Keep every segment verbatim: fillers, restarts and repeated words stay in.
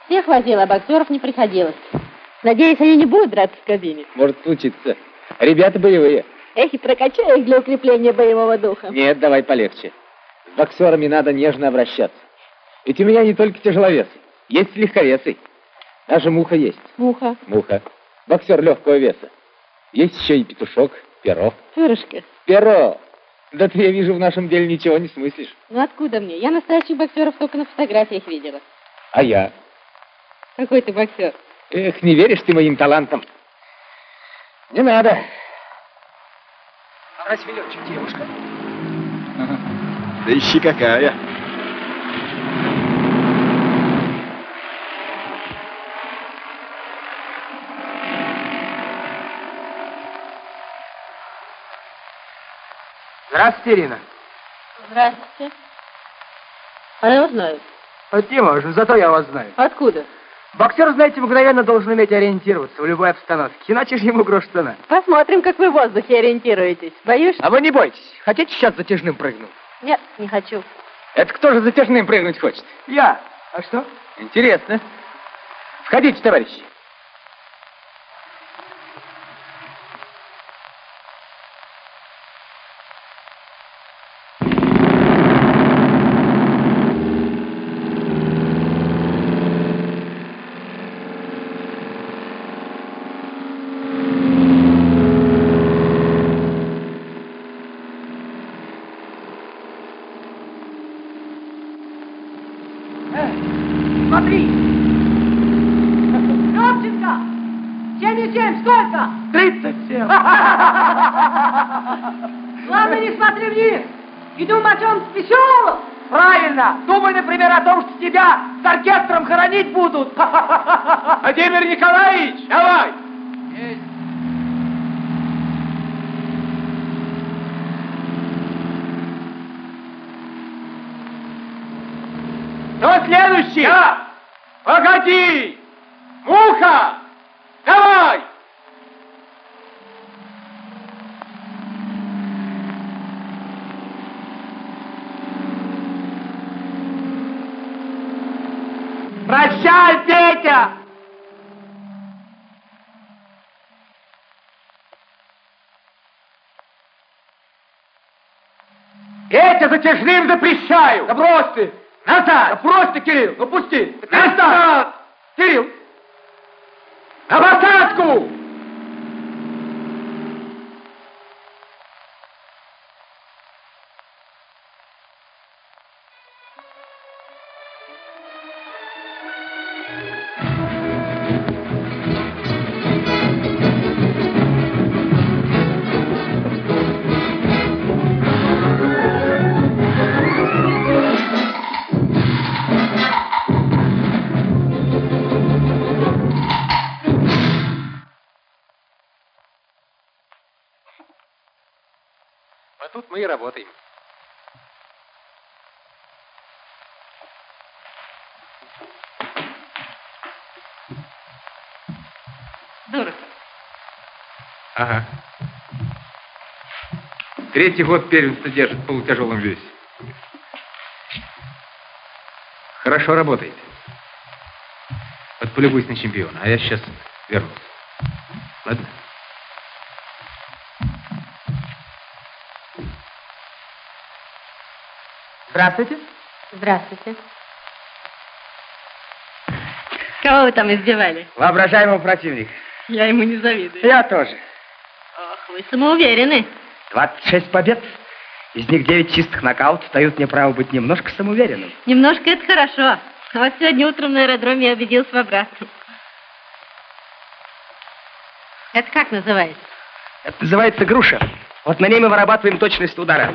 Всех возила, а боксеров не приходилось. Надеюсь, они не будут драться в кабине. Может случиться. Ребята боевые. Эх, и прокачай их для укрепления боевого духа. Нет, давай полегче. С боксерами надо нежно обращаться. Ведь у меня не только тяжеловесы. Есть легковесы. Даже муха есть. Муха. Муха. Боксер легкого веса. Есть еще и петушок, перо. Перышко. Перо. Да ты, я вижу, в нашем деле ничего не смыслишь. Ну откуда мне? Я настоящих боксеров только на фотографиях видела. А я? Какой ты боксер? Эх, не веришь ты моим талантам. Не надо. Разве летчик девушка? Ага. Да ищи какая. Здравствуйте, Ирина. Здравствуйте. А я вас знаю. Вот не можно, зато я вас знаю. Откуда? Боксер, знаете, мгновенно должен уметь ориентироваться в любой обстановке, иначе же ему грош цена. Посмотрим, как вы в воздухе ориентируетесь. Боюсь? А вы не бойтесь. Хотите сейчас затяжным прыгну? Нет, не хочу. Это кто же затяжным прыгнуть хочет? Я. А что? Интересно. Входите, товарищи. Смотри! Левченко! семьдесят семь, сколько? тридцать семь. Главное, не смотри вниз и думай о чем-то веселом. Правильно. Думай, например, о том, что тебя с оркестром хоронить будут. Владимир Николаевич, давай! Есть. Кто следующий? Я! Погоди! Муха! Давай! Прощай, Петя! Петя, затяжным запрещаю! Да брось ты! Назад! Да брось ты, Кирилл! Ну пусти! Назад! Кирилл! На посадку! А тут мы и работаем. Дорого. Ага. Третий год первенство держит в полутяжелом весе. Хорошо работает. Вот полюбуйся на чемпиона, а я сейчас вернусь. Ладно? Здравствуйте. Здравствуйте. Кого вы там избивали? Воображаемого противника. Я ему не завидую. Я тоже. Ох, вы самоуверены. двадцать шесть побед. Из них девять чистых нокаутов дают мне право быть немножко самоуверенным. Немножко это хорошо. А вот сегодня утром на аэродроме я убедился в обратном. Это как называется? Это называется груша. Вот на ней мы вырабатываем точность удара.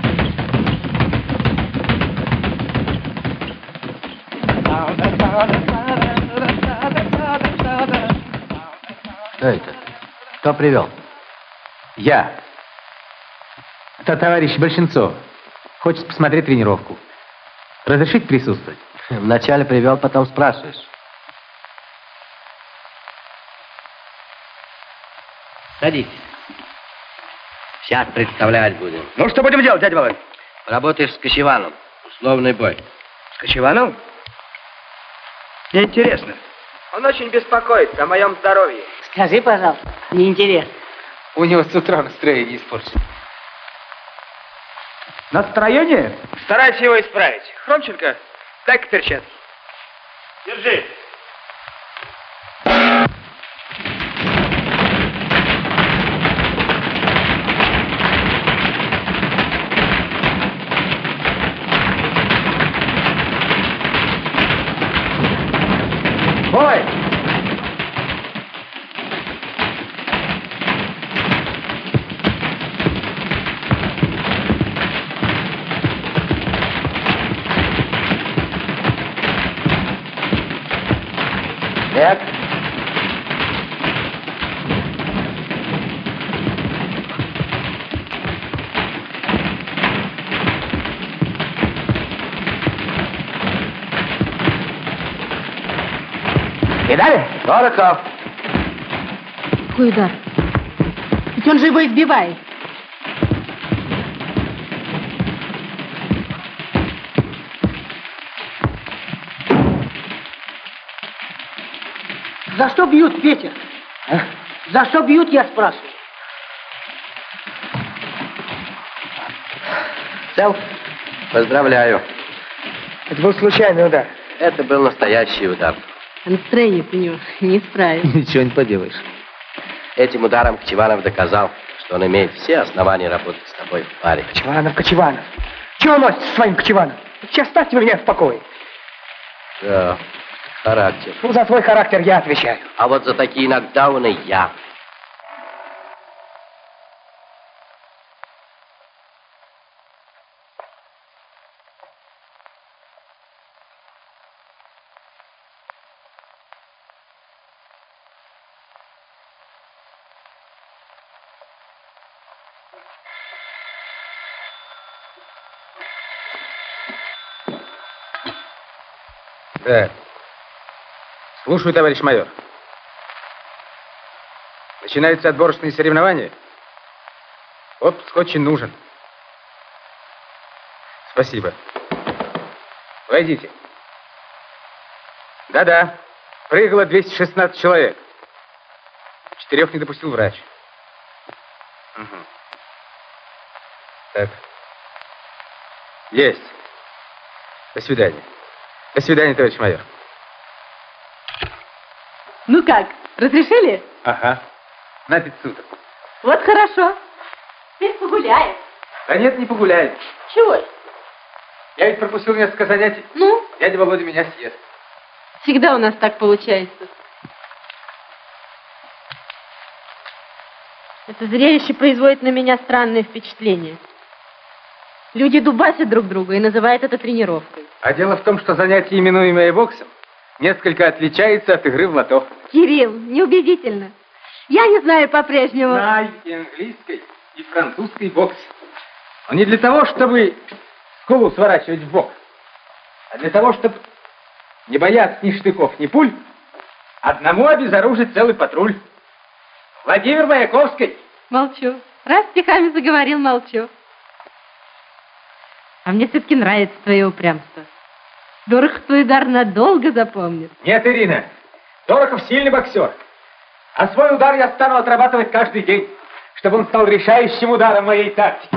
Что это? Кто привел? Я. Это товарищ Большинцов. Хочет посмотреть тренировку. Разрешить присутствовать? Вначале привел, потом спрашиваешь. Садитесь. Сейчас представлять будем. Ну, что будем делать, дядя Володь? Работаешь с Кочеваном. Условный бой. С Кочеваном? Мне интересно. Он очень беспокоится о моем здоровье. Скажи, пожалуйста, мне интересно. У него с утра настроение испорчено. Настроение? Старайся его исправить. Хромченко, дай-ка перчатки. Держи. Бой! Нет. Видали? Дорохов. Какой удар? Ведь он же его избивает. За что бьют, Петя? А? За что бьют, я спрашиваю? Цел? Поздравляю. Это был случайный удар. Это был настоящий удар. Настроение у него не исправить. Ничего не поделаешь. Этим ударом Кочеванов доказал, что он имеет все основания работать с тобой в паре. Кочеванов, Кочеванов. Чего носит со своим Кочеваном? Сейчас оставьте меня в покое. Да, характер. Ну, за свой характер я отвечаю. А вот за такие нокдауны я. Да. Слушаю, товарищ майор. Начинаются отборочные соревнования. Отпуск очень нужен. Спасибо. Войдите. Да-да. Прыгало двести шестнадцать человек. Четырех не допустил врач. Угу. Так. Есть. До свидания. До свидания, товарищ майор. Ну как, разрешили? Ага. На пять суток. Вот хорошо. Теперь погуляем. Да нет, не погуляет. Чего ж? Я ведь пропустил несколько занятий. Ну? Дядя Володя меня съест. Всегда у нас так получается. Это зрелище производит на меня странное впечатление. Люди дубасят друг друга и называют это тренировкой. А дело в том, что занятие, именуемое боксом, несколько отличается от игры в лото. Кирилл, неубедительно. Я не знаю по-прежнему. Знай и английской, и французской бокс. Но не для того, чтобы скулу сворачивать в бок, а для того, чтобы не бояться ни штыков, ни пуль, одному обезоружить целый патруль. Владимир Маяковский. Молчу. Раз стихами заговорил, молчу. А мне все-таки нравится твое упрямство. Дорохов твой удар надолго запомнит. Нет, Ирина, Дорохов сильный боксер. А свой удар я стану отрабатывать каждый день, чтобы он стал решающим ударом моей тактики.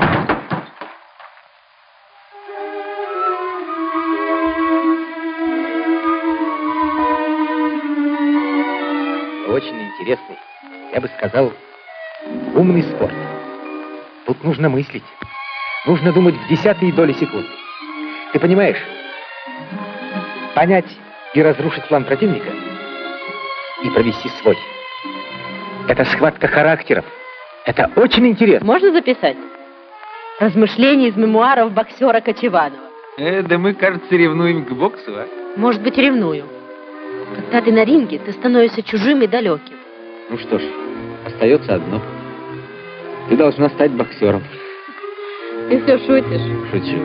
Очень интересный, я бы сказал, умный спорт. Тут нужно мыслить. Нужно думать в десятые доли секунды. Ты понимаешь? Понять и разрушить план противника и провести свой. Это схватка характеров. Это очень интересно. Можно записать? Размышления из мемуаров боксера Кочеванова. Э, да мы, кажется, ревнуем к боксу, а? Может быть, ревную. Когда ты на ринге, ты становишься чужим и далеким. Ну что ж, остается одно. Ты должна стать боксером. Ты все шутишь. Шучу.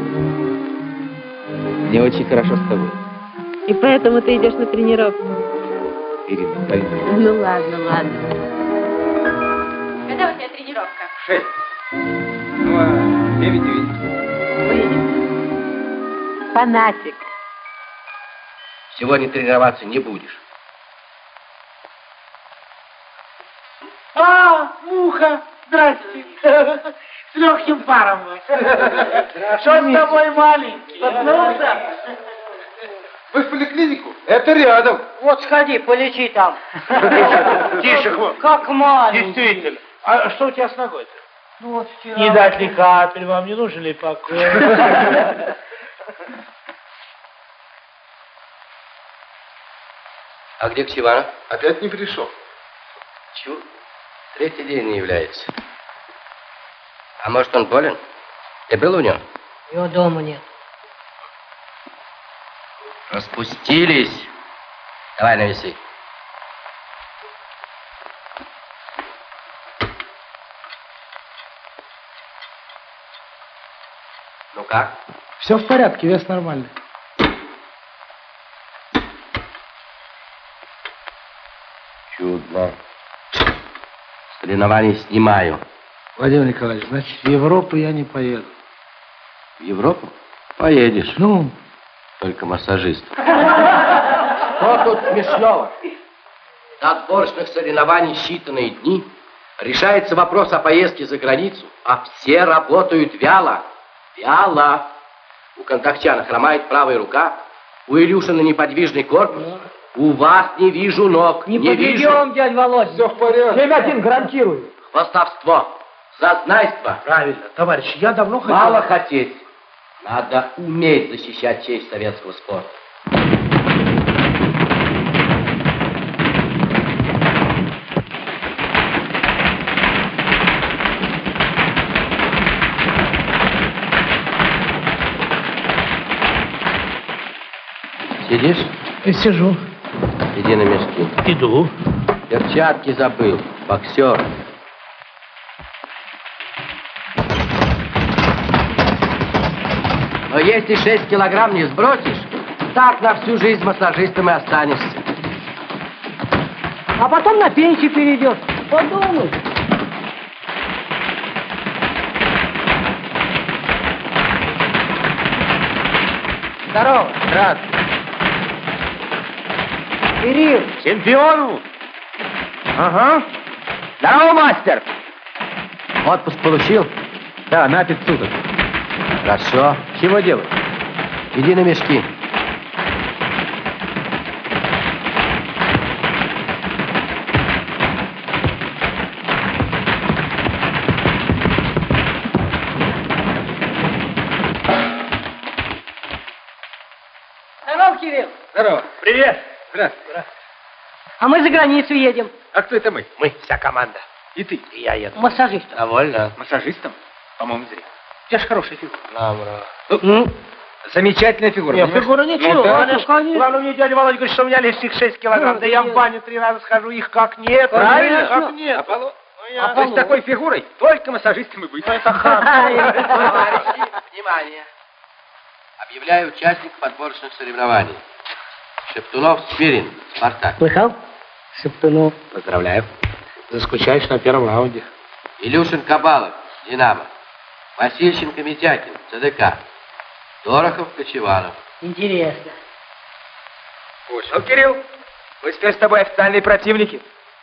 Мне очень хорошо с тобой. И поэтому ты идешь на тренировку. Ирина, пойми. Ну ладно, ладно. Когда у тебя тренировка? Шесть. Ну, а девять увидимся. Увидимся. Фанатик. Сегодня тренироваться не будешь. А, Муха, здрасте. С легким паром. Что с тобой, маленький? Проснулся? Вы в поликлинику? Это рядом. Вот сходи, полечи там. Тише, хвост. Как маленький. Действительно. А что у тебя с ногой-то? Ну вот вчера. Не дать ли капель, вам не нужен ли покой? А где Ксиванов? Опять не пришел. Чу, третий день не является. А может, он болен? Ты был у него? Его дома нет. Распустились. Давай навеси. Ну как? Все в порядке, вес нормальный. Чудно. Соревнования снимаю. Владимир Николаевич, значит, в Европу я не поеду. В Европу? Поедешь. Ну? Только массажист. Что тут смешного? До отборочных соревнований считанные дни. Решается вопрос о поездке за границу, а все работают вяло. Вяло. У Контактяна хромает правая рука, у Илюшина неподвижный корпус. У вас не вижу ног. Не, не вижу. подведем, дядь Володя. Все в порядке. семь один гарантирую. Хвастовство. Зазнайство. Правильно, товарищ, я давно хотел... Мало хотеть. Надо уметь защищать честь советского спорта. Сидишь? Я сижу. Иди на мешки. Иду. Перчатки забыл. Боксер. Но если шесть килограмм не сбросишь, так на всю жизнь массажистом и останешься. А потом на пенсию перейдешь. Подумай. Здорово. Здравствуй. Кирилл. Чемпиону? Ага. Здорово, мастер. Отпуск получил? Да, на пять суток. Хорошо. Чего делать? Иди на мешки. Здорово, Кирилл. Здорово. Привет. Здравствуй. А мы за границу едем. А кто это мы? Мы, вся команда. И ты? И я еду. Массажист. Довольно. Массажистом? По-моему, зря. У тебя же хорошая фигура. Добро. Замечательная фигура. Нет, понимаешь? фигура ничего. Ну, да. Конечно, конечно. Главное, мне дядя Володя говорит, что у меня лишних шесть килограмм. Ну, Да я в нет. баню три раза схожу, их как нет. Правильно. Как нет. Аполлон. Ну, я- То есть такой фигурой только массажистом и быть. Ну, это хорошо. Товарищи, внимание. Объявляю участников отборочных соревнований. Шептунов, Спирин, Спартак. Слыхал? Шептунов. Поздравляю. Заскучаешь на первом раунде. Илюшин, Кабалов, Динамо. Васильченко, Митякин, ЦДК. Дорохов, Кочеванов. Интересно. Ну, Кирилл, мы теперь с тобой официальные противники.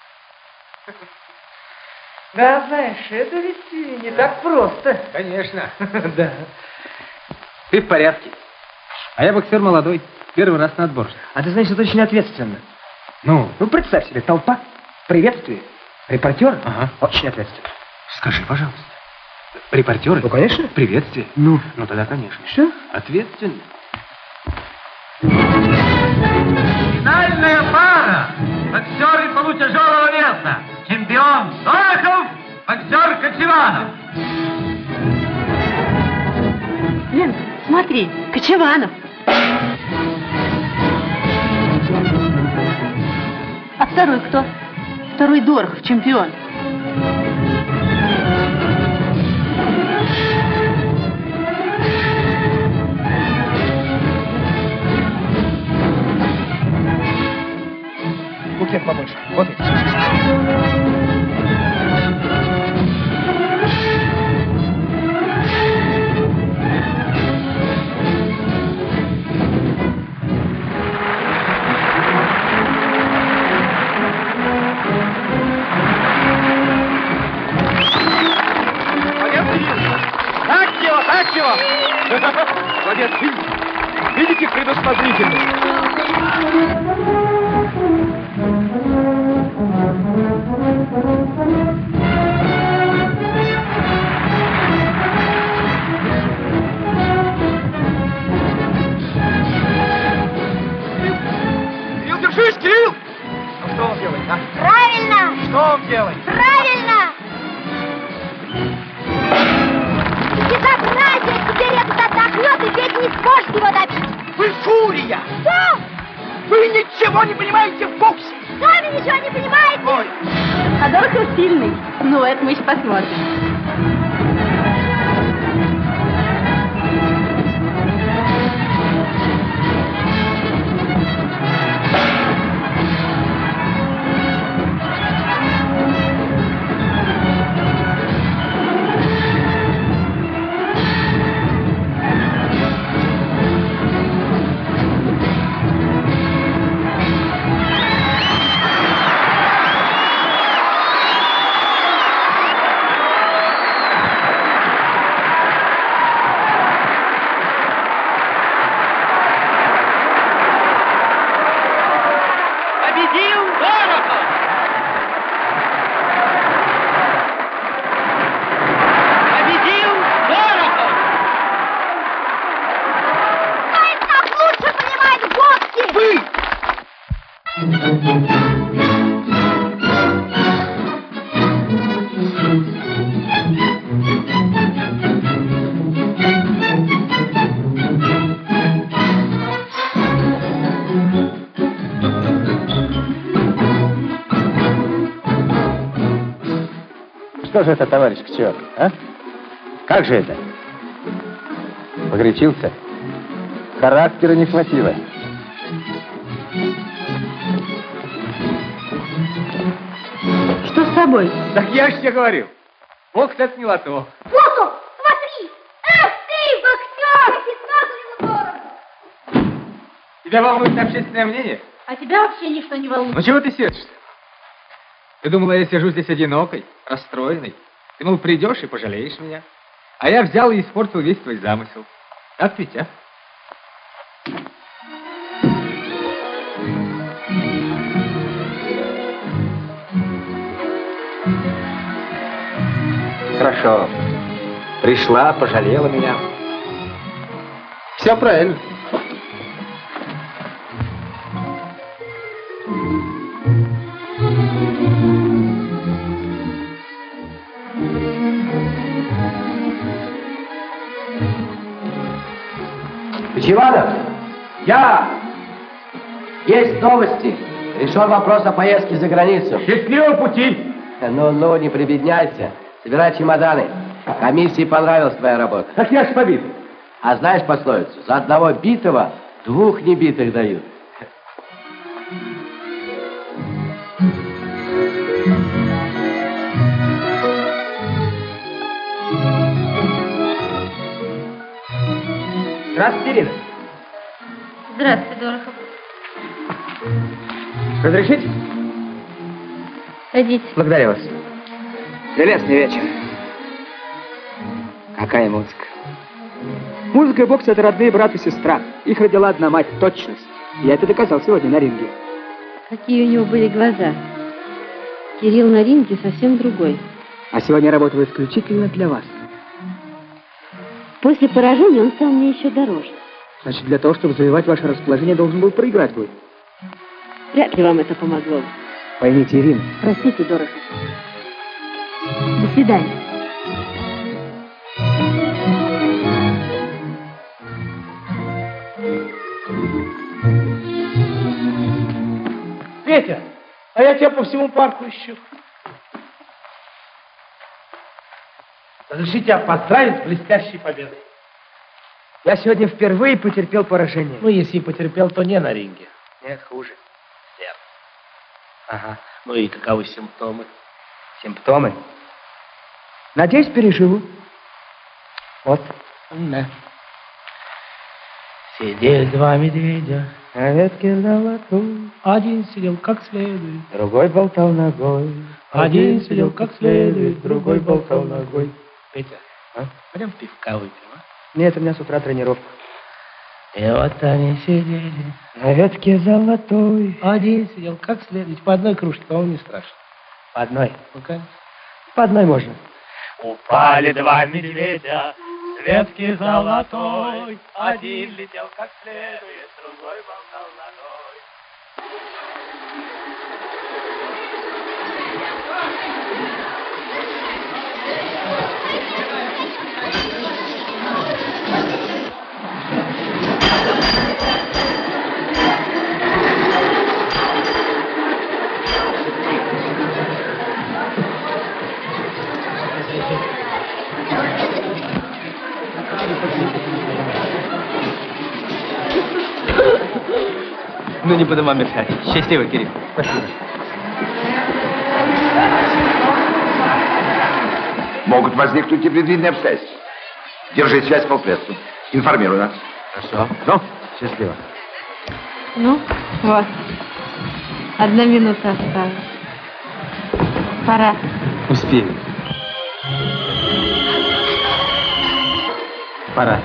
Да, знаешь, это ведь не так просто. Конечно. Да. Ты в порядке. А я боксер молодой. Первый раз на отборочных. А ты знаешь, это очень ответственно. Ну? Ну, представь себе, толпа, приветствие, репортеры. Ага. Очень ответственно. Скажи, пожалуйста. Репортеры? Ну, конечно. Приветствие. Ну? Ну, тогда, конечно. Что? Ответственно. Финальная пара. Боксеры полутяжелого веса. Чемпион Дорохов, боксер Кочеванов. Лен, смотри, Кочеванов. А второй кто? Второй Дорохов, чемпион. Букет побольше. Вот это. Видите вас? Молодец, видите? Видите предусмотрительность? Кирилл, держись, Кирилл! Ну что он делает, а? Правильно! Что он делает? Правильно! Безобразие! Теперь этот отдохнет, и ведь не сможет его добить! Вы фурия! Что? Вы ничего не понимаете в боксе! Сами ничего не понимаете! Ой! А Дорохов сильный. Ну, это мы еще посмотрим. Что же это, товарищ Кчер, а? Как же это? Погорячился? Характера не хватило. Что с тобой? Так я же тебе говорил. Бокс это не лото. Вот он! Смотри! Эх ты, боксер! Здорово! Тебя волнует общественное мнение? А тебя вообще ничто не волнует. Ну чего ты сердишься? Ты думала, я сижу здесь одинокой, расстроенной? Ты, мол, придешь и пожалеешь меня. А я взял и испортил весь твой замысел. Так ведь, а? Хорошо. Пришла, пожалела меня. Все правильно. Кочеванов, я! Есть новости. Решен вопрос о поездке за границу. Счастливого пути! Ну-ну, не прибедняйся. Собирай чемоданы. Комиссии понравилась твоя работа. Так я ж побит. А знаешь пословицу? За одного битого двух небитых дают. Здравствуйте, Ирина. Здравствуй, Дорохов. Разрешите? Садитесь. Благодарю вас. Прелестный вечер. Какая музыка. Музыка и бокс — это родные брат и сестра. Их родила одна мать, точность. Я это доказал сегодня на ринге. Какие у него были глаза. Кирилл на ринге совсем другой. А сегодня я работал исключительно для вас. После поражения он стал мне еще дороже. Значит, для того, чтобы завоевать ваше расположение, должен был проиграть бой. Вряд ли вам это помогло. Поймите, Ирина. Простите, Дорохов. До свидания. Петя, а я тебя по всему парку ищу. Разреши тебя поздравить с блестящей победой. Я сегодня впервые потерпел поражение. Ну, если и потерпел, то не на ринге. Нет, хуже. Сердце. Ага. Ну и каковы симптомы? Симптомы? Надеюсь, переживу. Вот. Да. Сидели два медведя на ветке золотой. Один сидел как следует, Другой болтал ногой. один сидел как следует, другой болтал ногой. Петя, а? Пойдем пивка выпьем, а? Нет, у меня с утра тренировка. И вот они сидели на ветке золотой. Один сидел как следует. По одной кружке, по-моему, не страшно. По одной. Ну, конечно. По одной можно. Упали два медведя с ветки золотой. Один летел как следует, другой был молодой. Ну, не буду вам мешать. Счастливо, Кирилл. Спасибо. Могут возникнуть непредвиденные обстоятельства. Держи связь с полпредством. Информируй нас. Хорошо. Ну, счастливо. Ну, вот. Одна минута осталась. Пора. Успеем. Пора.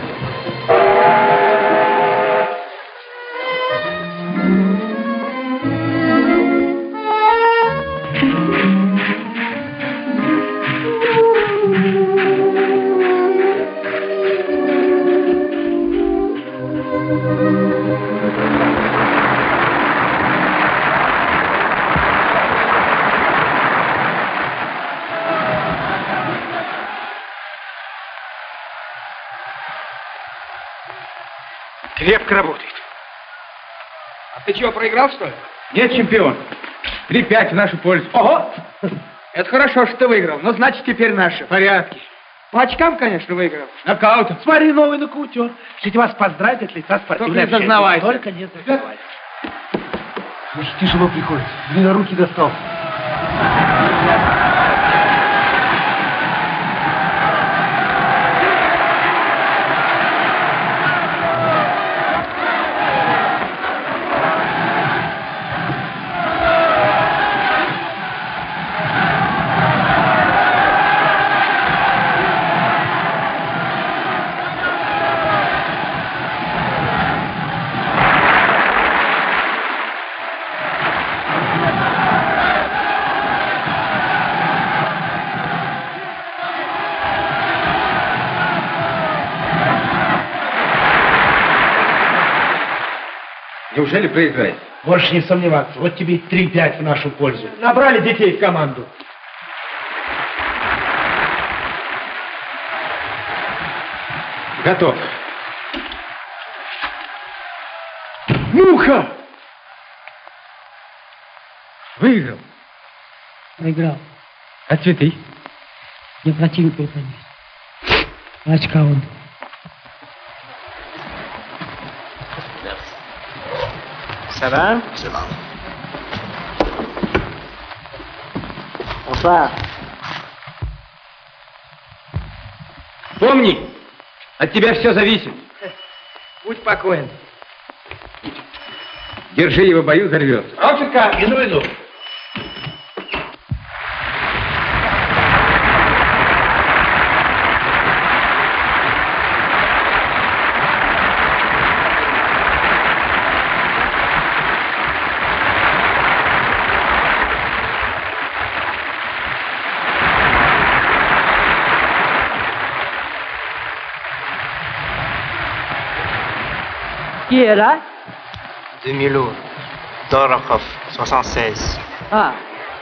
Крепко работает. А ты чего, проиграл, что ли? Нет, чемпион. три пять в нашу пользу. Ого! Это хорошо, что ты выиграл. Но значит, теперь наши. Порядки. По очкам, конечно, выиграл. Нокаутом. Смотри, новый нокаутер. Хотите вас поздравить от лица спортивной Только не зазнавайся. Только не зазнавайся. Уж тяжело приходится. Длинно руки достал. Неужели проиграет? Можешь не сомневаться. Вот тебе три пять в нашу пользу. Набрали детей в команду. Готов. Муха! Выиграл. Проиграл. А цветы? Мне противник выполнил. Очка он. Ça va? Ça va. Bonsoir. Помни, от тебя все зависит. Будь спокоен. Держи его, бою, взорвется. Ромченко! Иду, иду. Qui est là? Demilou, Dorokhov, soixante-seize. Ah.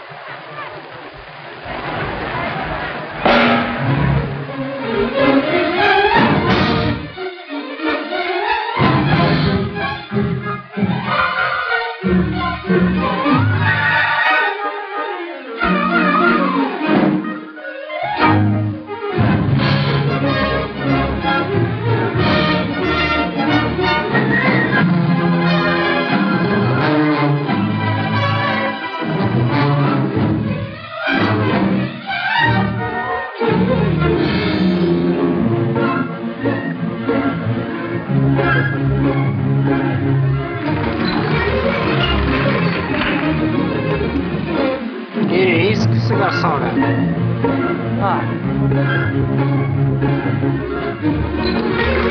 Et risque ce garçon-là. Ah.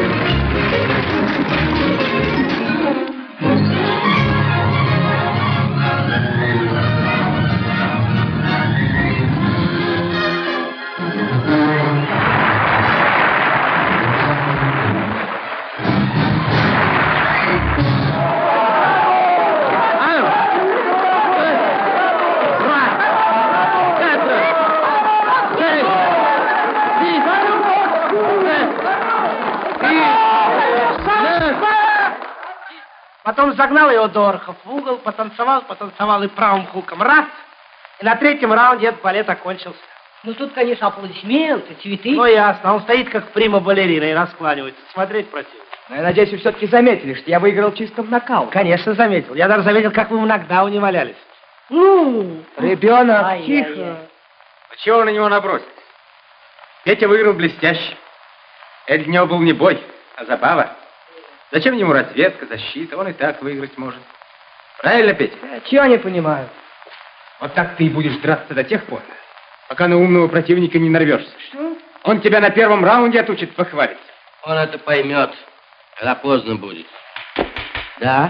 Потом загнал его Дорохов в угол, потанцевал, потанцевал и правым хуком раз. И на третьем раунде этот балет окончился. Ну, тут, конечно, аплодисменты, цветы. Ну, ясно. Он стоит, как прима-балерина, и раскланивается. Смотреть противно. Но я надеюсь, вы все-таки заметили, что я выиграл чисто в нокаут. Конечно, заметил. Я даже заметил, как вы в нокдауне валялись. Ну, ребенок, ай, тихо. ай, ай. Ну, чего вы на него набросились? Петя выиграл блестяще. Это для него был не бой, а забава. Зачем ему разведка, защита? Он и так выиграть может. Правильно, Петя? Я чего не понимаю? Вот так ты и будешь драться до тех пор, пока на умного противника не нарвешься. Что? Он тебя на первом раунде отучит похвалиться. Он это поймет, когда поздно будет. Да?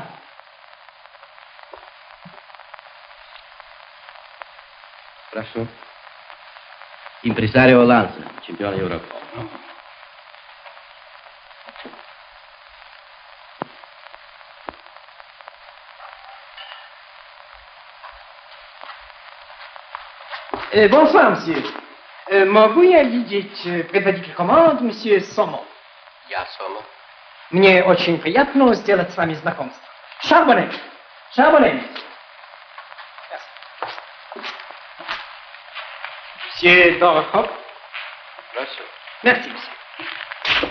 Прошу. Импресарио Ланса, чемпион Европы. Э, bonsoir, monsieur. Э, могу я видеть э, предводитель команд, месье Сомо? Я Сомо. Мне очень приятно сделать с вами знакомство. Шарбоне. Шарбоне. Monsieur Дорохов. Прошу. Merci, monsieur.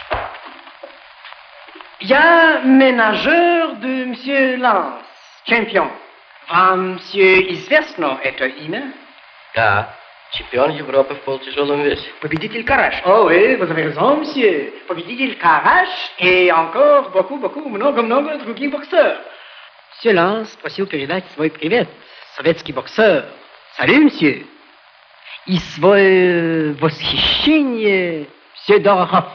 Я менеджер de monsieur Lance, чемпион. Вам, monsieur, известно это имя? Да, чемпион Европы в полутяжелом весе. Победитель Караш. О, oui, vous avez raison, monsieur. Победитель Караш и encore beaucoup-beaucoup, много-много других боксеров. Monsieur Lance просил передать свой привет, советский боксер. Salut, monsieur. И свое восхищение, monsieur Дорохов.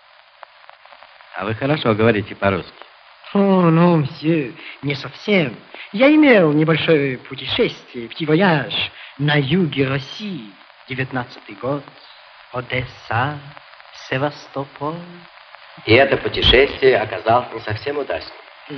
А вы хорошо говорите по-русски. О, ну, месье, не совсем. Я имел небольшое путешествие, petit voyage на юге России. Девятнадцатый год, Одесса, Севастополь. И это путешествие оказалось не совсем удачным.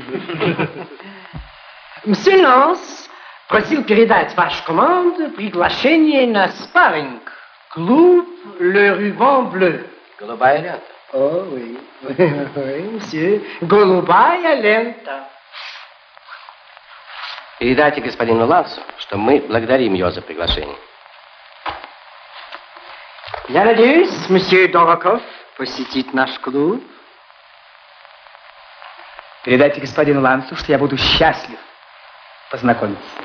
Месье Ланс просил передать вашей команде приглашение на спарринг. Клуб Le Ruban Bleu. Голубая лента. О, oui, oui, месье. Голубая лента. Передайте господину Лансу, что мы благодарим его за приглашение. Я надеюсь, месье Дорохов посетит наш клуб. Передайте господину Лансу, что я буду счастлив познакомиться.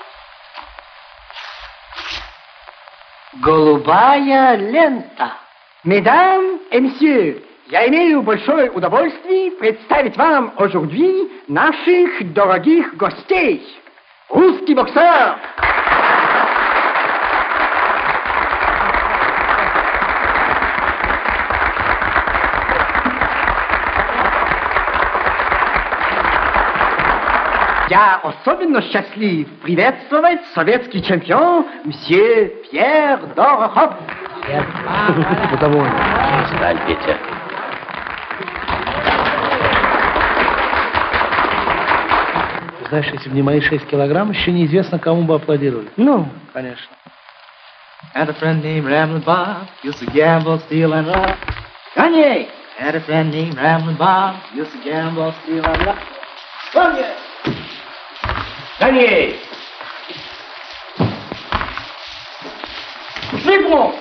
Голубая лента. Mesdames et messieurs, я имею большое удовольствие представить вам aujourd'hui наших дорогих гостей. Русский боксер. Я особенно счастлив приветствовать советский чемпион мсье Пьер Дорохов. Перестань, Петя. Знаешь, если бы не мои шесть килограмм, еще неизвестно, кому бы аплодировали. Ну, конечно. Had a friend named Ramblin' Bob, used to gamble, steal and rob. Коней! Had a friend named Ramblin' Bob, used to gamble, steal and rob. Коней! Коней! Chiffon!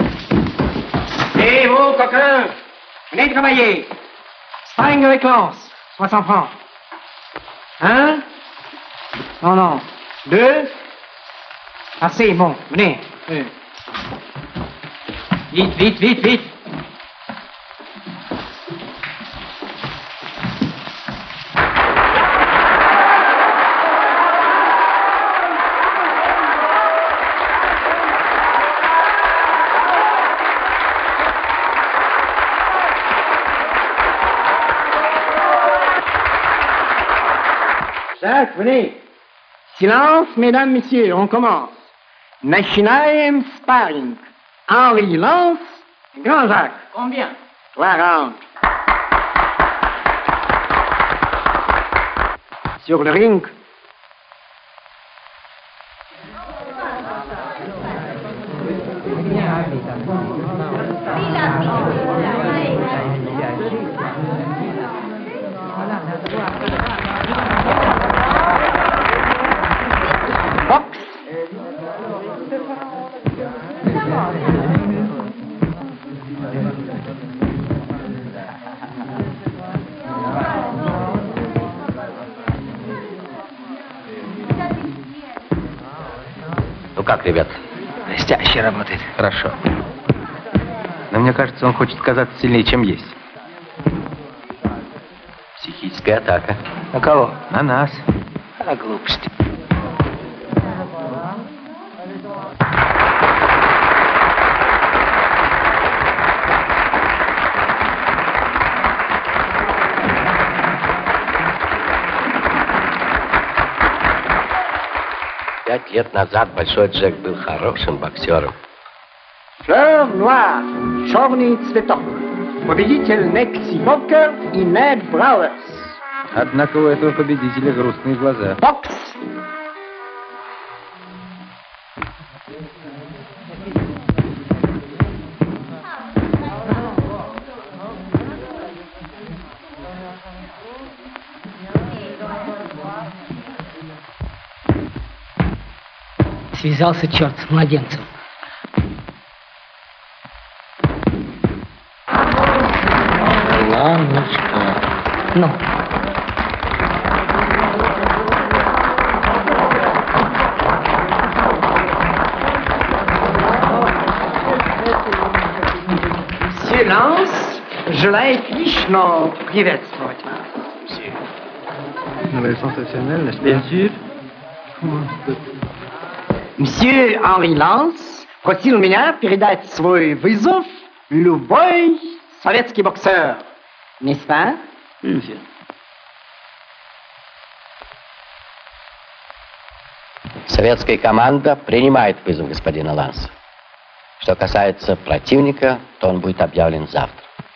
Et vous, coquins, venez travailler. Sparring avec lance, soixante francs. Un? Non, non. Deux? Assez, bon, venez. Oui. Vite, vite, vite, vite. Jacques, venez. Silence, mesdames, messieurs, on commence. Начинаем sparring. Henri Lance, Grand Jacques. Combien? Trois rounds. Sur le ring. как, ребят? Блестяще работает. Хорошо. Но мне кажется, он хочет казаться сильнее, чем есть. Психическая атака. На кого? На нас. На глупость. Пять лет назад Большой Джек был хорошим боксером. Fleur Noire, черный цветок. Победитель Мекси Бокер и Нед Брауэрс. Однако у этого победителя грустные глаза. Бокс! Связался черт с младенцем. Ладночка. Ну. Силанс желает лично приветствовать вас. Nouvelle sensationnelle, n'est-ce pas? Bien sûr. Monsieur Henri Lance просил меня передать свой вызов любой советский боксер. N'est-ce pas? Monsieur. Советская команда принимает вызов господина Ланса. Что касается противника, то он будет объявлен завтра.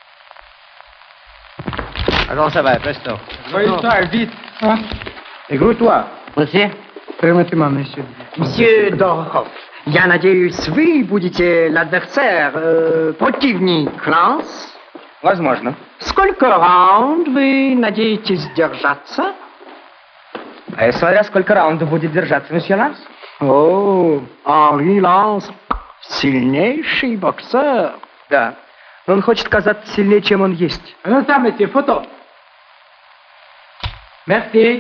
Alors ça va, presto. Joyeux vite. Égrouille-toi. Monsieur? Permettez-moi, monsieur. Monsieur Дорохов, я надеюсь, вы будете l'adversaire, э, противник Ланс. Возможно. Сколько раунд вы надеетесь держаться? А смотря сколько раундов будет держаться месье Ланс? О, Henri Lance, сильнейший боксер. Да. Но он хочет казаться сильнее, чем он есть. Ну, там эти фото. Merci.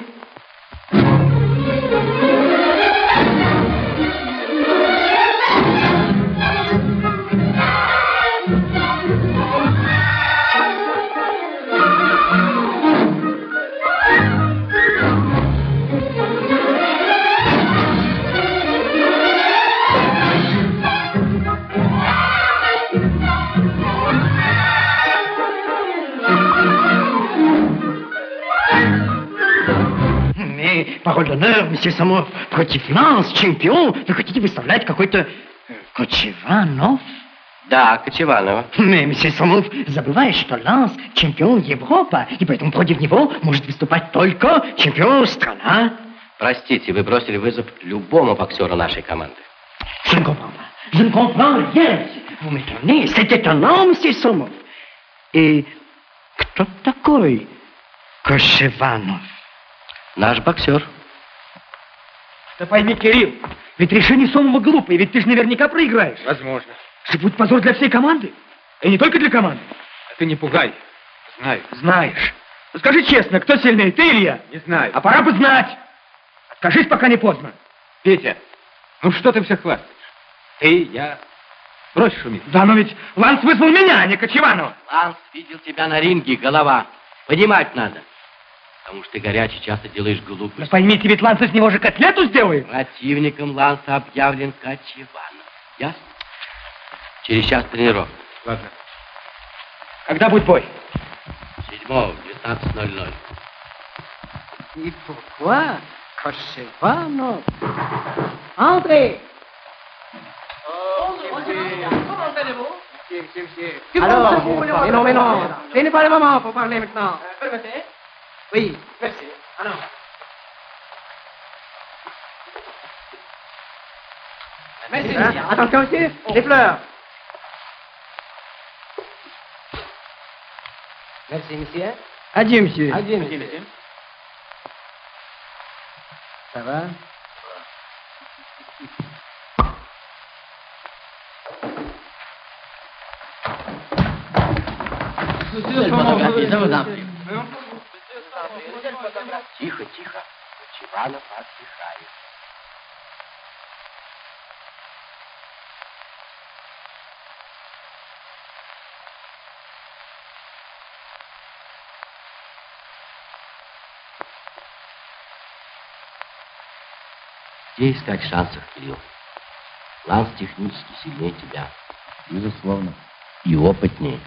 Пароль d'honneur, monsieur Самов, против Ланс, чемпион, вы хотите выставлять какой-то Кочеванов? Да, Кочеванова. Mais, monsieur Самов, забывая, что Ланс чемпион Европы, и поэтому против него может выступать только чемпион страна. Простите, вы бросили вызов любому боксеру нашей команды. Je ne comprends pas. Je ne comprends rien. Vous m'étonnez. C'est étonnant, monsieur Самов. И кто такой Кочеванов? Наш боксер. Да пойми, Кирилл, ведь решение Сомова глупое, ведь ты же наверняка проиграешь. Возможно. Это будет позор для всей команды. И не только для команды. А ты не пугай. Знаю. Знаешь. Ну, скажи честно, кто сильнее, ты или я? Не знаю. А пора бы знать. Откажись, пока не поздно. Петя, ну что ты все хвастаешь? Ты, я... Брось шуметь. Да, но ведь Ланс вызвал меня, а не Кочеванова. Ланс видел тебя на ринге, голова. Поднимать надо. Потому что ты горячий, часто делаешь глупости. Да поймите, ведь Ланс из него же котлету сделает. Противником Ланса объявлен Кочеванов. Ясно? Через час тренировка. Ладно. Когда будет бой? Седьмого, девятнадцать ноль ноль. И pourquoi Кочеванов? André! Alors, mais non, mais non, ce n'est pas le moment pour parler maintenant. Permettez? Oui, merci. Alors. Merci. Attention, monsieur, les fleurs. Merci, monsieur. Adieu, monsieur. Adieu, monsieur. Ça va? Тихо, тихо. Кочеванов отдыхает. Где искать шансов, Кирилл? Ланс технически сильнее тебя. Безусловно. И опытнее.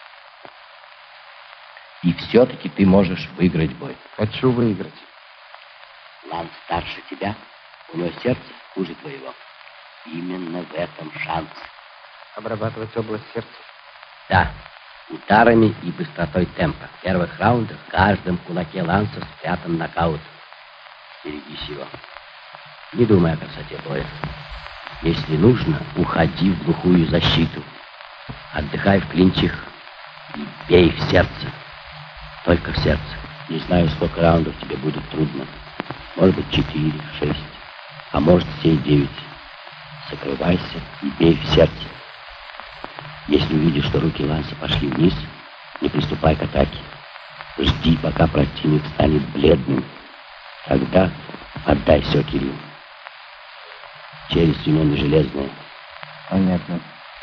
И все-таки ты можешь выиграть бой. Хочу выиграть. Ланс старше тебя, у него сердце хуже твоего. Именно в этом шанс. Обрабатывать область сердца? Да, ударами и быстротой темпа. В первых раундах в каждом кулаке Ланса спрятан нокаут. Берегись его. Не думай о красоте боя. Если нужно, уходи в глухую защиту. Отдыхай в клинчах и бей в сердце. Только в сердце. Не знаю, сколько раундов тебе будет трудно. Может быть, четыре, шесть, а может, все девять. Закрывайся и бей в сердце. Если увидишь, что руки Ланса пошли вниз, не приступай к атаке. Жди, пока противник станет бледным. Тогда отдай все Кириллу. Челюсть у него не железная. Понятно.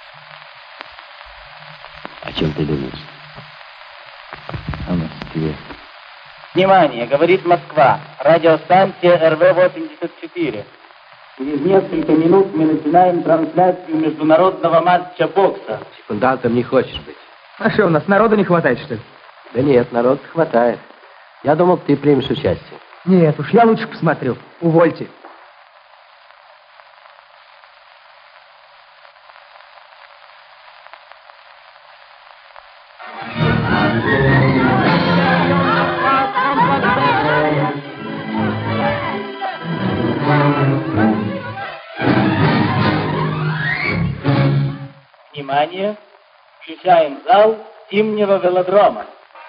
О чем ты думаешь? О Москве. Внимание, говорит Москва. Радиостанция эр вэ восемьдесят четыре. Через несколько минут мы начинаем трансляцию международного матча бокса. Секундантом не хочешь быть. А что, у нас народу не хватает, что ли? Да нет, народ хватает. Я думал, ты примешь участие. Нет, уж я лучше посмотрю. Увольте. Внимание, включаем зал зимнего велодрома.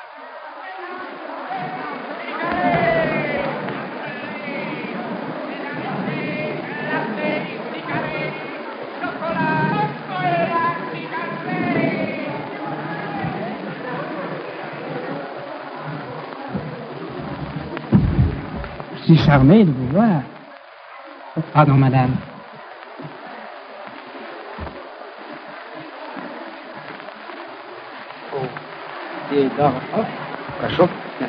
Je suis charmé de vous voir. Pardon, madame. Прошу.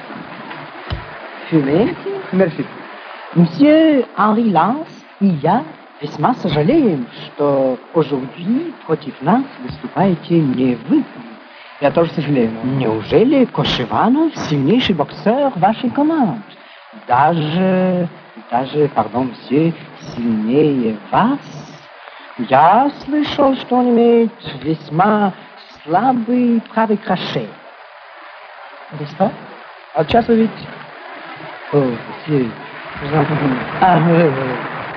Фюме? Мерси. Monsieur Henri Lance и я весьма сожалеем, что aujourd'hui против нас выступаете не вы. Я тоже сожалею. Но... Неужели Кошеванов сильнейший боксер вашей команды? Даже, даже, пардon, monsieur, сильнее вас? Я слышал, что он имеет весьма слабый правый крochet. N'est-ce pas? А сейчас вы видите? О, monsieur. А, oui, oui.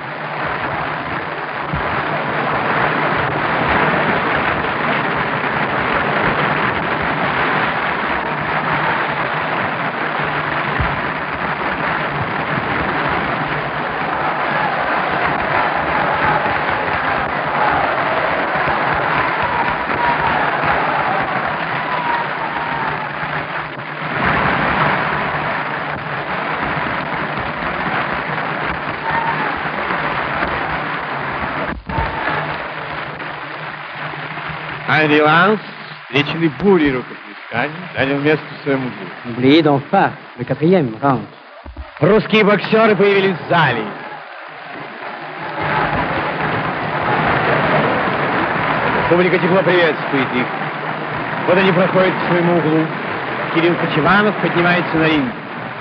Henri Lance, встреченный бурей рукоплесканий, занял место в своем углу. N'oubliez donc pas le quatrième round. Русские боксеры появились в зале. Публика тепло приветствует их. Вот они проходят к своему углу. Кирилл Кочеванов поднимается на ринг.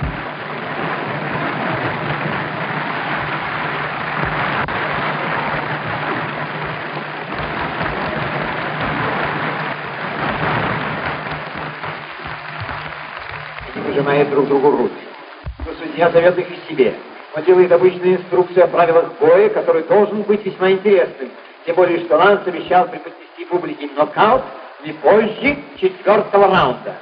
Пожимает друг другу руки. Но судья зовет их к себе. Он делает обычную инструкцию о правилах боя, который должен быть весьма интересным. Тем более, что Ланс обещал преподнести публике нокаут не позже четвертого раунда.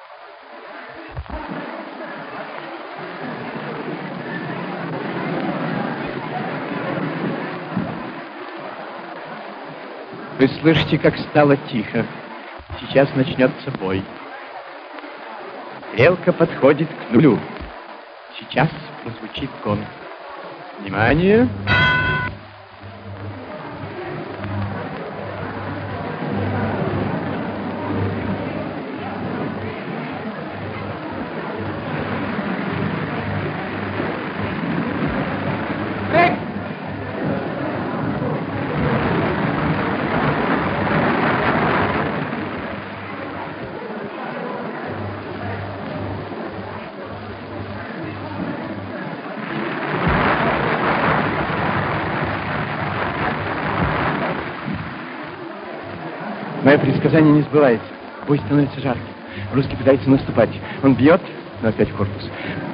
Вы слышите, как стало тихо. Сейчас начнется бой. Стрелка подходит к нулю. Сейчас прозвучит гонг. Внимание! Мое предсказание не сбывается. Бой становится жарким. Русский пытается наступать. Он бьет, но опять в корпус.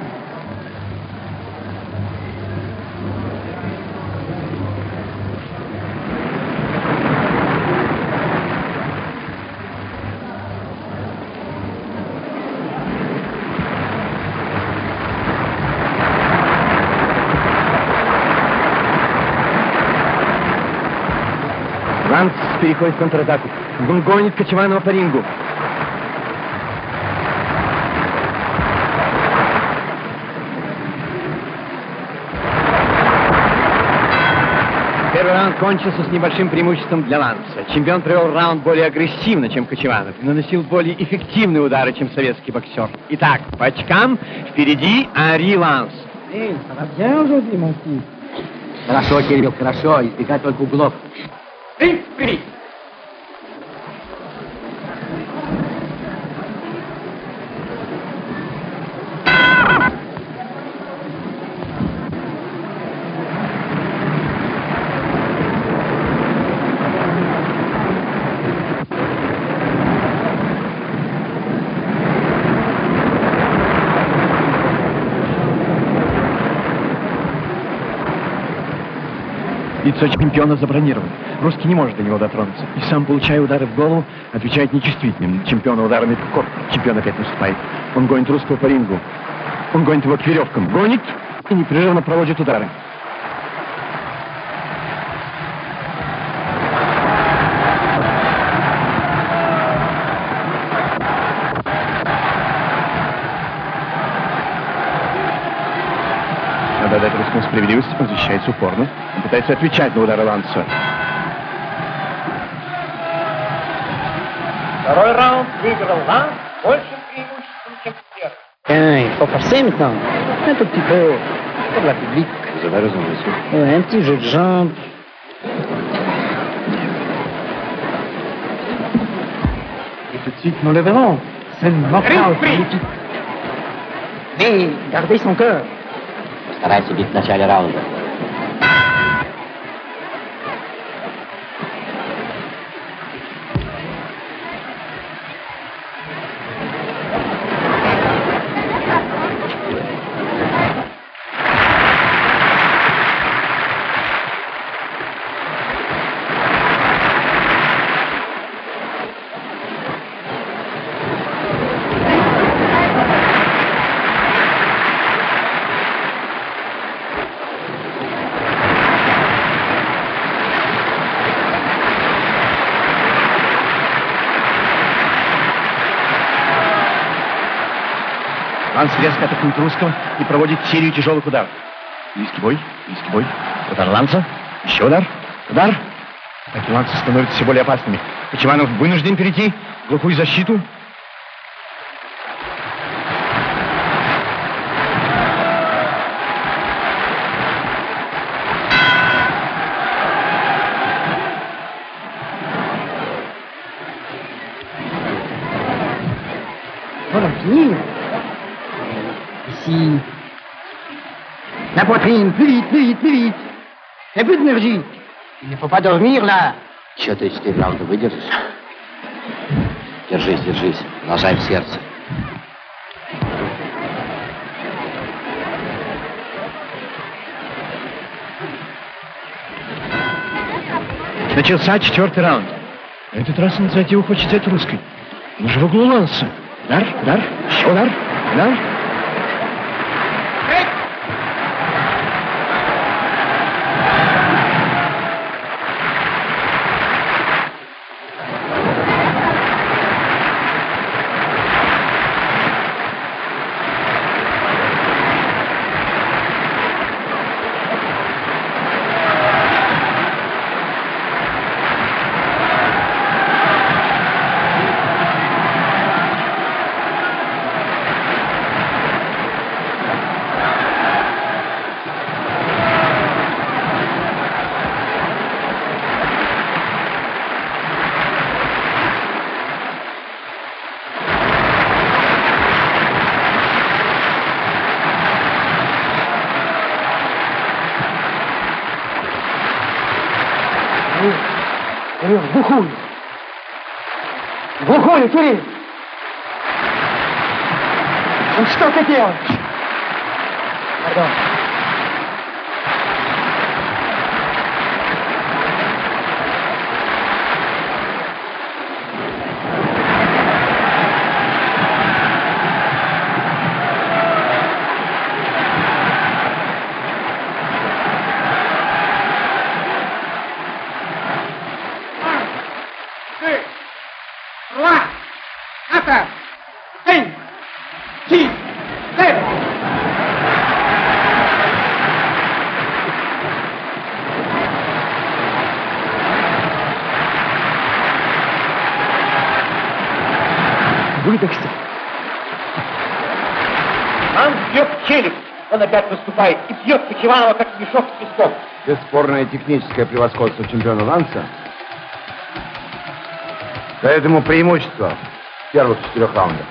Ланс переходит в контратаку. Он гонит Кочеванова по рингу. Первый раунд кончился с небольшим преимуществом для Ланса. Чемпион провел раунд более агрессивно, чем Кочеванов, и наносил более эффективные удары, чем советский боксер. Итак, по очкам впереди Ари Ланс. Эй, ça va bien aujourd'hui, mon fils. Хорошо, Кирилл, хорошо. Избегай только углов. Эй, вперед! Лицо чемпиона забронировано. Русский не может до него дотронуться. И сам, получая удары в голову, отвечает нечувствительным. Чемпиона ударами в корпус. Чемпион опять наступает. Он гонит русского по рингу. Он гонит его к веревкам. Гонит и непрерывно проводит удары. Надо дать русскому справедливость, он защищается упорно. Он пытается отвечать на удары Ланса. Второй раунд выиграл Ланс большим преимуществом, чем первый. Tiens, il faut passer maintenant. Un tout petit peu. Pour la public. Vous avez raison, monsieur. Ouais, un petit jeu de jambes. Et tout de suite, nous le verrons. C'est une knockout politique. Mais gardez son cœur. Старайся бить в начале раунда. Ланс резко атакует русского и проводит серию тяжелых ударов. Близкий бой, близкий бой. Удар Ланса. Еще удар. Удар. Атаки Ланса становятся все более опасными. Кочеванов вынужден перейти в глухую защиту. Voilà, finir. Ici. La poitrine, plus vite, plus vite, plus vite. Un peu d'énergie. Il ne faut pas dormir là. Еще три-четыре раунда выдержишь? Держись, держись. Нажай в сердце. Начался четвертый раунд. На этот раз инициативу хочет взять русской. Он же в углу Ланса. Удар, удар, еще удар, удар. Beaucoup. Глухой, Кирилл! Ну что ты делаешь? Пардон. Выдохся. Он бьет в челюсть. Он опять наступает и бьет Кочеванова, как мешок с песком. Бесспорное техническое превосходство чемпиона Ланса дает ему преимущество в первых четырех раундах.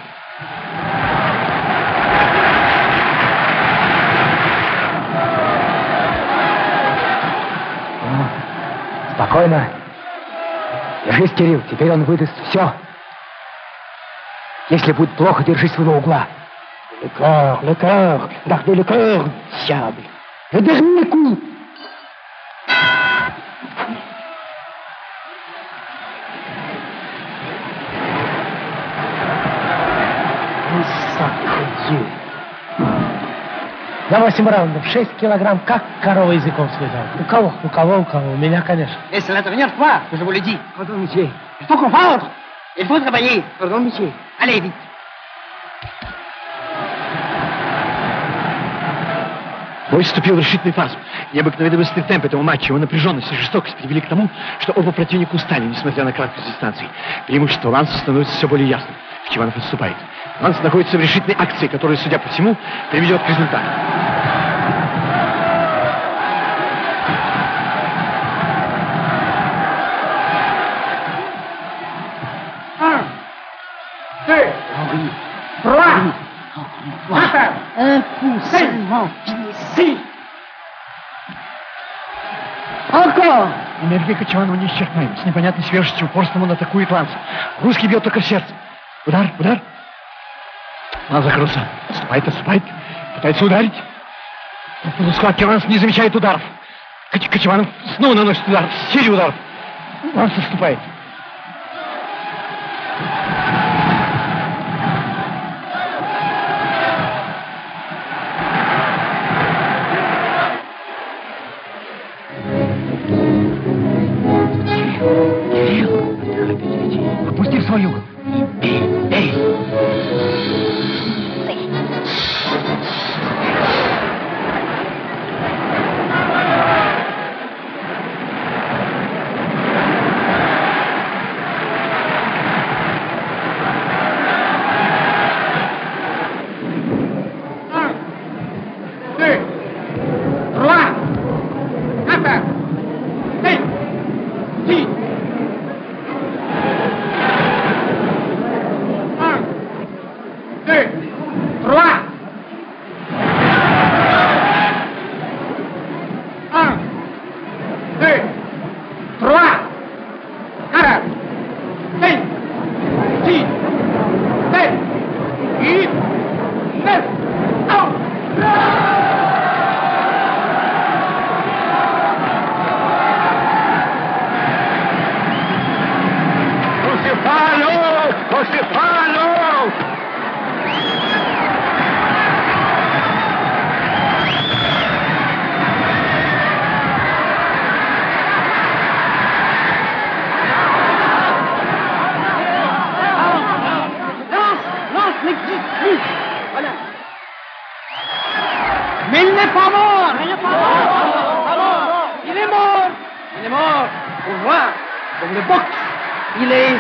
Спокойно. Держись, Кирилл, теперь он выдаст все. Если будет плохо, держись своего угла. Le corps, le corps, gardez le corps, diable. Le dernier coup. Oh, sacré Dieu. За восемь раундов, шесть килограмм, как корова языком слезала. У кого? У кого, у кого? У меня, конечно. Et c'est la dernière fois que je vous le dis. Pardon, monsieur. Il faut comprendre. Il faut travailler. Pardon, monsieur. Allez, vite. Бой вступил в решительный фаз. Необыкновенно быстрый темп этого матча, его напряженность и жестокость привели к тому, что оба противника устали, несмотря на краткость дистанции. Преимущество Ланса становится все более ясным. Кочеванов отступает. Ланс находится в решительной акции, которая, судя по всему, приведет к результату. Un, deux, trois, quatre, Un coup seulement. six. Encore. Энергия Кочеванова неисчерпаема. С непонятной свежестью упорством он атакует Ланса. Русский бьет только в сердце. Удар, удар. Ланс закрылся. Отступает, отступает. Пытается ударить. В полусхватке Ланс не замечает ударов. Коч Кочеванов снова наносит удар. Серия ударов. Ланс отступает. Опусти свою. Эй, эй. Mais il n'est pas mort. Il n'est pas mort. Il est mort. Il est mort. Pour moi, comme le boxe, il est...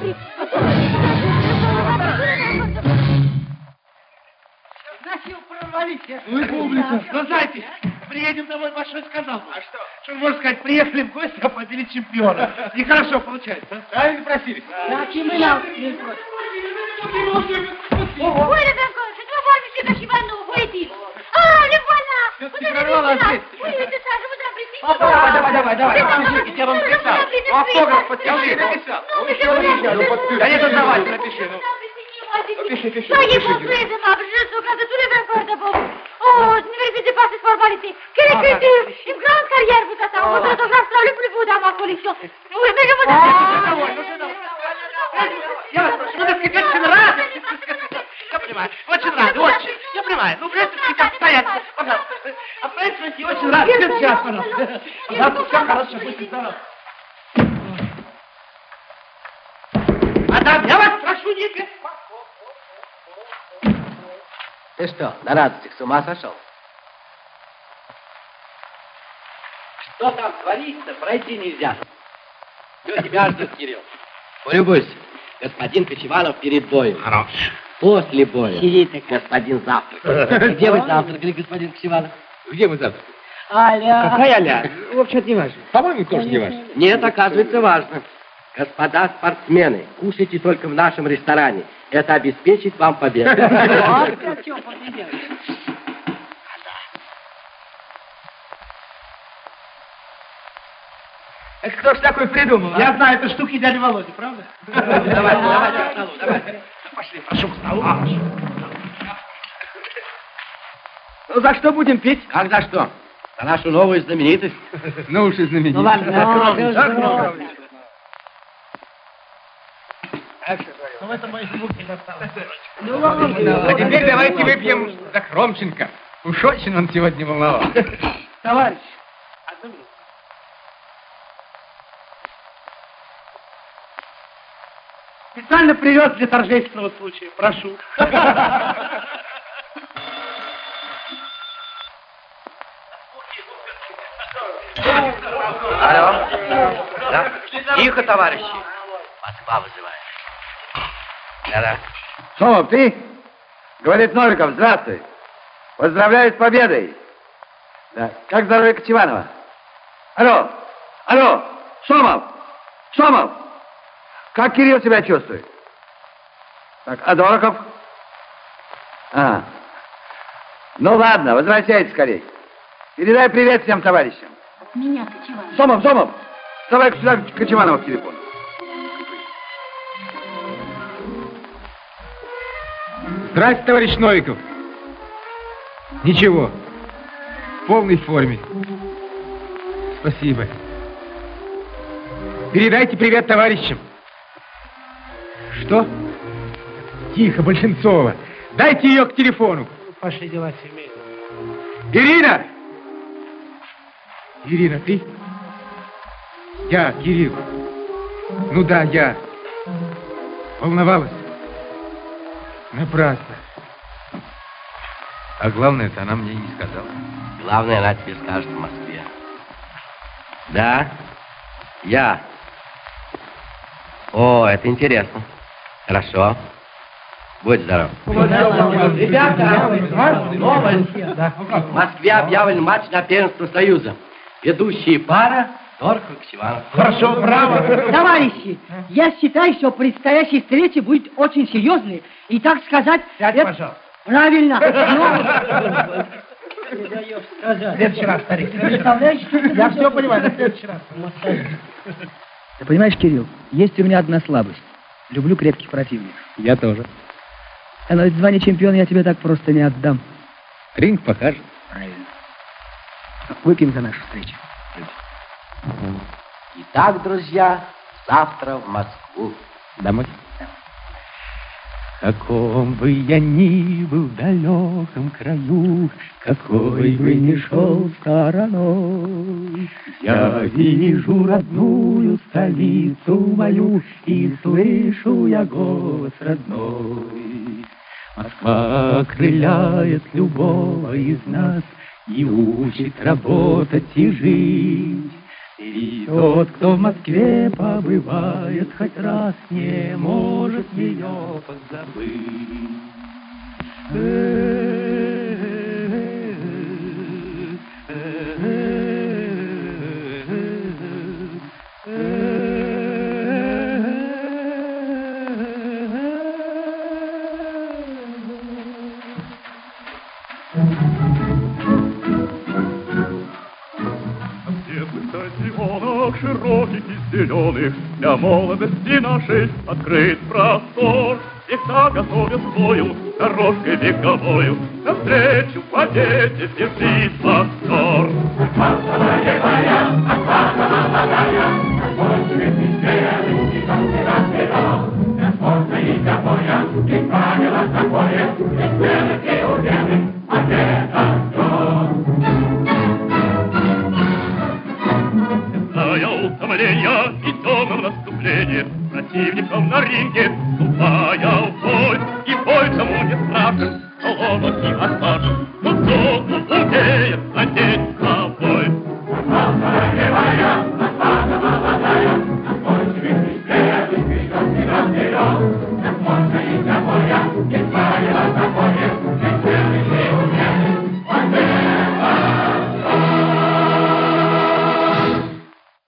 Nasceu para Говорите. Ну и публика. Ну, знаете, приедем домой, Большой сказал. А что? Что, можно сказать, приехали в гости, а побили чемпиона. Нехорошо получается, а? Правильно просились? Так, и мы нам. Ой, Ребенко, что ты помнишь, как Ивану, выйди. А, Левана! Все-таки прорвала здесь. Ой, ты, Саша, вот там присоединись. Давай, давай, давай, давай. Я вам писал. Автограф подпиши. Я написал. Да не дознавать, напиши. Пиши, пиши. Soyez mon plaisir, ma je souffre de tous les vainqueurs de Bob. Oh, ne vérifiez pas cette formalité. Quelle écriture! Une grande carrière vous attend. Votre autographe sera le plus beau dans ma collection. Oui, mais je vous attends. Ну, так сказать, очень рад. Я понимаю, очень рад, очень. Я понимаю. Ну, просто сказать, обстоятельства, пожалуйста. Обстоятельства, очень рад. Сейчас, пожалуйста. Пожалуйста, все хорошо, будьте здоровы. Мадам, я вас прошу, не беспокойтесь. Ты что, на радостях с ума сошел? Что там творится, пройти нельзя. Все, тебя ждет, Кирилл. Полюбуйся, господин Кочевалов перед боем. Хорош. После боя. Сидите, господин завтрак. Где вы завтракали, господин Кочевалов? Где мы завтракали? Аля. Какая Аля? Вообще-то не важно. По-моему, тоже не важно. Нет, оказывается, важно. Господа спортсмены, кушайте только в нашем ресторане. Это обеспечит вам победу. Это кто ж такой придумал? Я знаю, это штуки дяди Володи, правда? Давайте, давайте к столу, давайте. Пошли, прошу к столу. Ну, за что будем пить? Как за что? За нашу новую знаменитость. Ну уж и знаменитость. Ну ладно, закроем. Ну, в этом моей звуки досталось. А теперь давайте выпьем за Хромченко. Уж очень он сегодня волновал. Товарищ, одну минуту. Специально привез для торжественного случая. Прошу. Алло. Да? Тихо, товарищи. Москва вызывает. Да-да. Сомов, ты? Говорит Новиков, здравствуй. Поздравляю с победой. Да. Как здоровье Кочеванова? Алло, алло, Сомов, Сомов. Как Кирилл себя чувствует? Так, а Дорохов? А. Ну ладно, возвращайтесь скорей. Передай привет всем товарищам. От меня, Кочеванов. Сомов, Сомов, давай сюда Кочеванова к телефону. Здравствуйте, товарищ Новиков. Ничего, в полной форме. Спасибо. Передайте привет товарищам. Что? Тихо, Большенцова. Дайте ее к телефону. Пошли дела семейные. Ирина! Ирина, ты? Я, Кирилл. Ну да, я. Волновалась? Напрасно. А главное-то она мне не сказала. Главное, она тебе скажет в Москве. Да? Я. О, это интересно. Хорошо. Будь здоров. Ребята, новость. В Москве объявлен матч на первенство Союза. Ведущие пара Дорохов и Кочевалов. Хорошо, браво. Товарищи, я считаю, что предстоящая встреча будет очень серьезной. И, так сказать... Сядь, это... пожалуйста. Правильно. В следующий раз, старик. Ты представляешь, что это? Я все понимаю, в следующий раз. Ты понимаешь, Кирилл, есть у меня одна слабость. Люблю крепких противников. Я тоже. Но ведь звание чемпиона я тебе так просто не отдам. Ринг покажет. Правильно. Выпьем за нашу встречу. Итак, друзья, завтра в Москву. Домой. Каком бы я ни был в далеком краю, какой бы ни шел стороной, я вижу родную столицу мою и слышу я голос родной. Москва окрыляет любого из нас и учит работать и жить. И тот, кто в Москве побывает хоть раз, не может ее позабыть. Э-э-э. высоких и зеленых, для молодости нашей открыт простор. Всегда готовя свою дорожкой вековою, навстречу победе снеслись восторг. Зная утомления и темном наступлении, противником на ринге, ступая